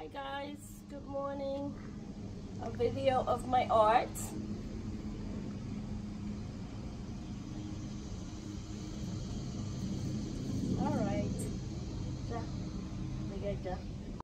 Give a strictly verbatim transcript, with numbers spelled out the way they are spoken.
Hi guys, good morning. A video of my art. Alright. Liga